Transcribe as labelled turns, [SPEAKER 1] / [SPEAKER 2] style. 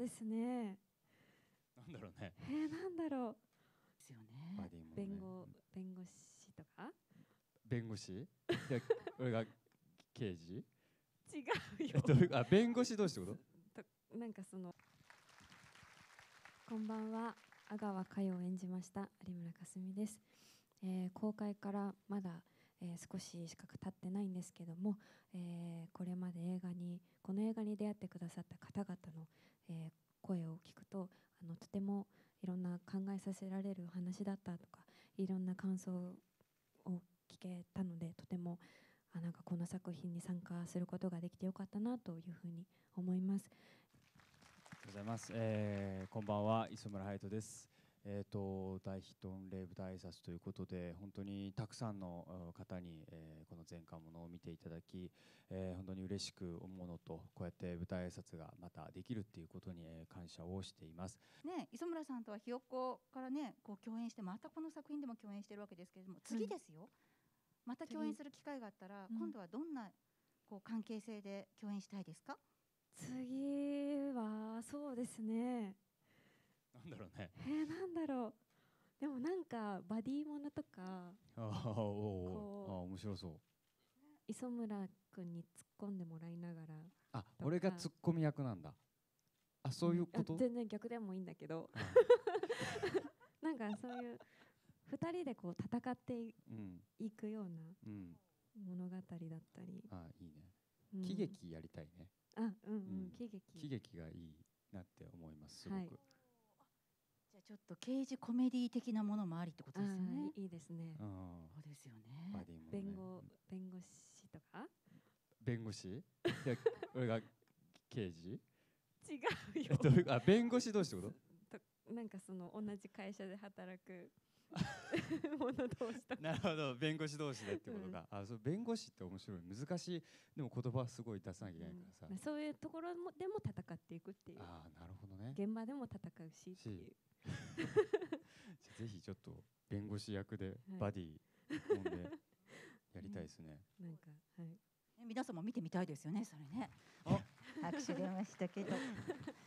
[SPEAKER 1] ですね。
[SPEAKER 2] なんだろうね。
[SPEAKER 1] なんだろう。
[SPEAKER 3] ですよね。
[SPEAKER 2] バディものね。
[SPEAKER 1] 弁護士とか？
[SPEAKER 2] 弁護士？で、俺が刑事？
[SPEAKER 1] 違うよ。
[SPEAKER 2] あ、弁護士同士ってこと？
[SPEAKER 1] なんかその。こんばんは。阿川佳代を演じました有村架純です。公開からまだ、少ししか経ってないんですけども、これまでこの映画に出会ってくださった方々の、声を聞くととてもいろんな考えさせられる話だったとか、いろんな感想を聞けたので、とてもなんかこの作品に参加することができてよかったなというふうに思います。
[SPEAKER 2] ありがとうございます。こんばんは、磯村勇斗です。大ヒット御礼舞台挨拶ということで、本当にたくさんの方に、この前巻ものを見ていただき、本当に嬉しく思うのと、こうやって舞台挨拶がまたできるっていうことに、感謝をしています。
[SPEAKER 3] ね、磯村さんとはひよっこからね、こう共演して、またこの作品でも共演してるわけですけれども、次ですよ。また共演する機会があったら、今度はどんなこう関係性で共演したいですか？
[SPEAKER 1] 次はそうですね。
[SPEAKER 2] なんだろうね。
[SPEAKER 1] なんだろう。でもなんかバディものとか、
[SPEAKER 2] 面白そう。
[SPEAKER 1] 磯村君に突っ込んでもらいながら。
[SPEAKER 2] あ、俺がツッコミ役なんだ。あ、そういうこと？
[SPEAKER 1] 全然逆でもいいんだけど。なんかそういう2人でこう戦っていくような物語だったり。
[SPEAKER 2] あ、いいね。喜劇やりたいね。喜劇がいいなって思います。すごく。
[SPEAKER 3] じゃあちょっと刑事コメディ的なものもありってことですよね。
[SPEAKER 1] いいですね。
[SPEAKER 3] そうですよね。
[SPEAKER 1] 弁護士とか？
[SPEAKER 2] 弁護士？で、俺が刑事？
[SPEAKER 1] 違うよ。
[SPEAKER 2] あ、弁護士同士ってこと？
[SPEAKER 1] なんかその同じ会社で働く者同士とか。
[SPEAKER 2] なるほど、弁護士同士でってことか。あ、そう、弁護士って面白い。難しい。でも言葉すごい出さなきゃいけないからさ。
[SPEAKER 1] そういうところでも戦っていくっていう。
[SPEAKER 2] あ、なるほどね。
[SPEAKER 1] 現場でも戦うしっていう。
[SPEAKER 2] ぜひちょっと弁護士役でバディもんでやりたいですね。
[SPEAKER 1] なんかはい。
[SPEAKER 3] 皆さんも見てみたいですよね、それね。拍手出ましたけど。